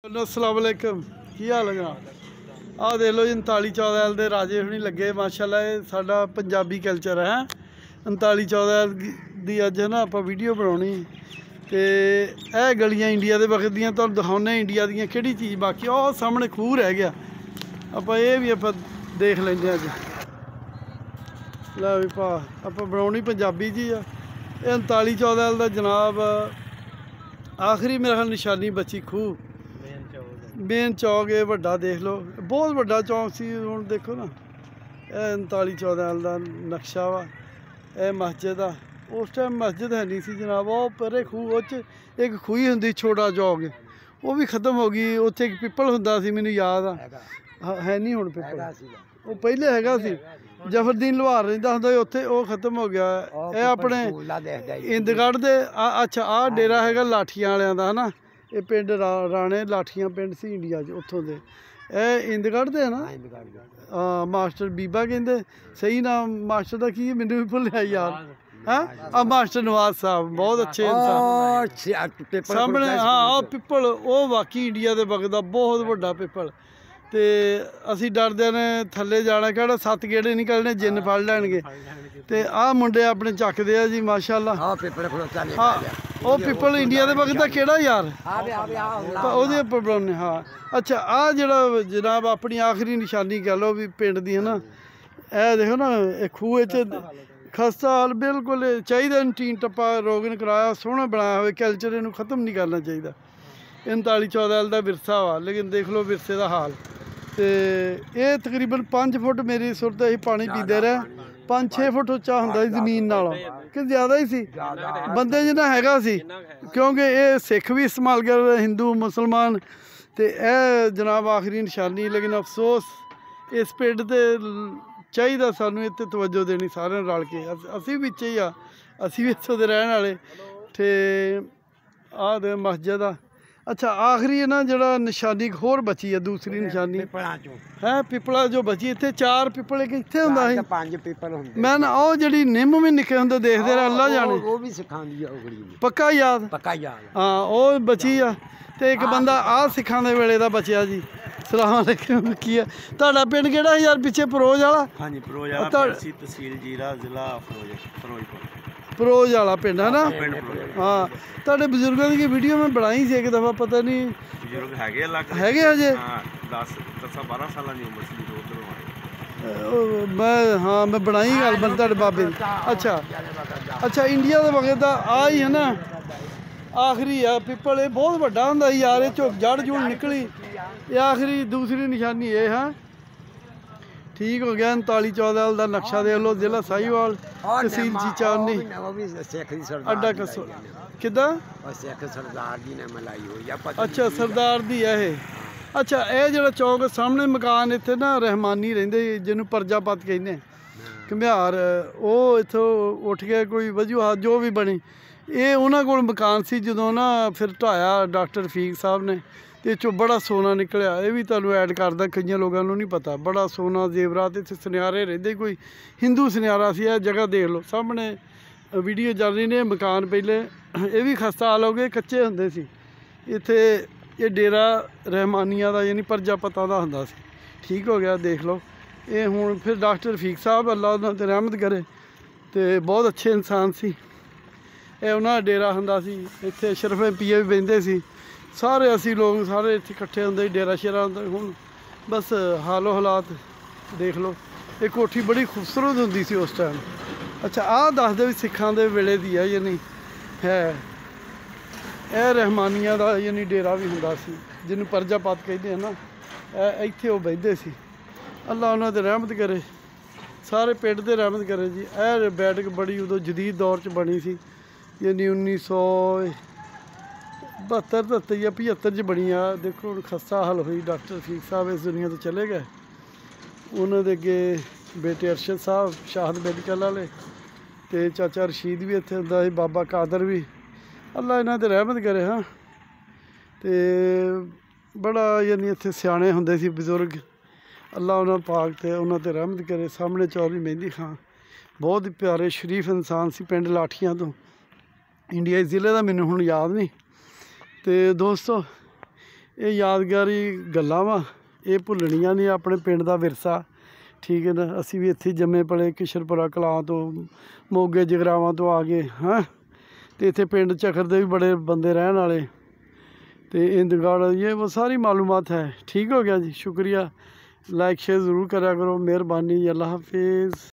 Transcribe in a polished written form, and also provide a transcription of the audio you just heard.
अस्सलाम वालेकुम की हाल है। आ देख लो जी 39-14 के राजे हुणी लगे माशाल्लाह। ये साडा पंजाबी कल्चर है 39-14 की अज है ना आप वीडियो बनानी। तो यह गलियां इंडिया के वक्त दियां तुहानूं दिखाने इंडिया दियां किहड़ी चीज़ बाकी और सामने खूह रह गया आप ये भी आप देख लेंगे अज। लै भी भा आप बनानी पंजाबी जी आ। 39-14 का जनाब आखिरी मेरा ख्याल निशानी बची खूह मेन चौक ये वड्डा देख लो बहुत वड्डा चौक सी। हुण देखो ना यह 39-14 का नक्शा वा यह मस्जिद आ। उस टाइम मस्जिद है नहीं सी जनाब। वो परे खूह एक खूही हुंदी छोटा चौक वो भी खत्म हो गई। उत्थे एक पिपल हुंदा सी मैनूं याद आ है नहीं हुण पिपल वो पहले हैगा सी। जफरदीन लोहार रहिंदा हुंदा सी उत्थे वो खत्म हो गया। ये अपने इंदगढ़ दे अच्छा आ डेरा हैगा लाठियां वालियां दा है ना। ये पिंड राणे लाठियां पिंड सी इंडिया च उत्थों दे ए इंदगढ़ दे है ना। हाँ मास्टर बीबा कहते सही नाम मास्टर का की मैनूं भी भुल्लिया यार है मास्टर नवाज साहब बहुत अच्छे इंसान सामने। हाँ पिपल वो वाकई इंडिया के वगदा बहुत वड्डा पिपल। तो असी डरदे ने थल्ले जाना कहड़ा 7 गेड़े निकलने जिन्न फड़ लैणगे। तो आ मुंडे अपने चकदे आ जी माशाल्लाह। हाँ वो पिपल इंडिया के वगदा केड़ा यार ओहदे उपर बनाने। हाँ अच्छा आ जड़ा जनाब अपनी आखिरी निशानी कह लो भी पिंड दी है ना। ए देखो ना खूह च खस्ता हाल बिल्कुल चाहिए टीन टप्पा रोगन कराया सोहना बनाया हुआ कल्चर इनू खत्म नहीं करना चाहिए। 39-14 का विरसा वा लेकिन देख लो विरसे का हाल। तो ये तकरीबन 5 फुट मेरी सुरत अं पानी पीते रहे 5-6 फुट उच्चा होंदा सी जमीन नालों कि ज़्यादा ही सी बंदे जिन्ना हैगा सी क्योंकि ये सिख भी इस्तेमाल कर हिंदू मुसलमान। तो यह जनाब आखिरी निशानी लेकिन अफसोस इस पिंड ते चाहिए सानू इत्ते तवज्जो देनी सारे रल के असी भी बिच ही आ असी भी इत्थों दे रहने वाले। ते आ दे मस्जिद आ। अच्छा आखिरी है ना जरा निशानी एक होर बची है दूसरी निशानी है पिपला जो बची इत्थे 4 पिपल एक इत्थे हुंदा सी 5 पिपल हुंदे। मैं ना ओ जड़ी निम्म भी निक्के हुंदे देखदे रहे अल्लाह जाने वो भी सिखांदी है ओगड़ी पक्का याद हाँ ओ बची आ। ते एक बंदा आ सिखां दे वेले दा बचिया जी। सलाम अलैकुम की है तुहाडा पिंड केड़ा यार पिछे परोज वाला। हाँ जी परोज वाला तहसील जीरा जिला फिरोजपुर परोज वाला पिंड है ना। हाँ तुहाडे बजुर्गों की वीडियो मैं बनाई सी एक दफ़ा पता नहीं बजुर्ग हैगे अजे 10-12 साल की उम्र सी उधरों मैं हाँ मैं बनाई गल बन तुहाडे बाबे दी। अच्छा अच्छा इंडिया के वक्त आ ही है ना आखिरी है पिपल ये बहुत वड्डा हुंदा यार। ये चो जड़ जुड़ निकली ये आखिरी दूसरी निशानी ये है। ठीक हो गया 39-14 का नक्शा देख लो जिला साहिवाल तहसील चीचारनी अड्डा कसो कि अच्छा सरदार दी है ये। अच्छा ये जो चौक सामने मकान इतने ना रहमानी रहिंदे जिन्हों प्रजापत कहने घमियार वो इतों उठ गया कोई वजूहत जो भी बनी ये उन्होंने को मकान सी जो ना फिर ढाया डॉक्टर रफीक साहब ने। तो चो बड़ा सोना निकलिया ये भी तुहानूं ऐड करदा कई लोगों को नहीं पता बड़ा सोना जेवरात इत्थे सुनियारे रहिंदे कोई हिंदू सुनियारा सी। यह जगह देख लो सामने वीडियो चल रही ने मकान पहले ये भी खस्ता हाल हो गए कच्चे हुंदे सी। इत्थे ये डेरा रहमानिया का यानी प्रजापतां दा हुंदा सी। ठीक हो गया देख लो ये हुण फिर डॉक्टर रफीक साहब अल्लाह उन्हां ते रहमत करे तो बहुत अच्छे इंसान सी। ये उन्हां दा डेरा हुंदा सी इत्थे अशरफ MP भी बहिंदे सी सारे असी लोग सारे इत्थे इकट्ठे होंदे डेरा शेरा होंदा। हुण बस हालो हालात देख लो ये कोठी बड़ी खूबसूरत होंदी सी उस टाइम। अच्छा आ दसदे भी सिखां दे वेले दी है यानी है यह रहमानिया का यानी डेरा भी हुंदा सी जिन्हों प्रजापत कहते हैं ना। इत्थे वो बहिंदे सी अल्लाह उन्हां ते रहमत करे सारे पिंड ते रहमत करे जी। यह बैठक बड़ी उदों जदीद दौर च बनी सी यानी 1972-73 या 75 बनी आ। देखो हुण खस्ता हाल हुई डॉक्टर रफीक साहब इस दुनिया तो चले गए। उन्होंने अगे बेटे अरशद साहब शाहद मेडिकल वाले तो चाचा रशीद भी इत्थे हुंदा सी बाबा कादर भी अल्लाह इन्हां ते रहमत करे। हाँ तो बड़ा यानी इत्थे सियाने हुंदे सी बजुर्ग अल्लाह उन्हां पाक ते उन्हां ते रहमत करे। सामने चौधरी मेहंदी खां बहुत ही प्यारे शरीफ इंसान सी पिंड लाठियां तो इंडिया ज़िले का मैनूं हुण याद नहीं। तो दोस्तों ਇਹ ਯਾਦਗਾਰੀ ਗੱਲਾਂ ਵਾ, ਇਹ ਭੁੱਲਣੀਆਂ ਨਹੀਂ। ਆਪਣੇ ਪਿੰਡ ਦਾ ਵਿਰਸਾ, ਠੀਕ ਹੈ ਨਾ। ਅਸੀਂ ਵੀ ਇੱਥੇ ਜੰਮੇ ਪਲੇ, ਕਿਸ਼ਨਪੁਰਾ ਕਲਾਂ ਤੋਂ, ਮੋਗੇ ਜਗਰਾਵਾਂ ਤੋਂ ਆ ਗਏ ਹਾਂ। ਅਤੇ ਇੱਥੇ ਪਿੰਡ ਝਖਰ ਦੇ ਵੀ ਬੜੇ ਬੰਦੇ ਰਹਿਣ ਵਾਲੇ, ਅਤੇ ਇੰਦਗੜ੍ਹ, ਇਹ वो ਸਾਰੀ ਮਾਲੂਮਾਤ ਹੈ। ਠੀਕ ਹੋ ਗਿਆ ਜੀ, ਸ਼ੁਕਰੀਆ। ਲਾइक शेयर ज़रूर करा करो, मेहरबानी। अल्लाह हाफिज़।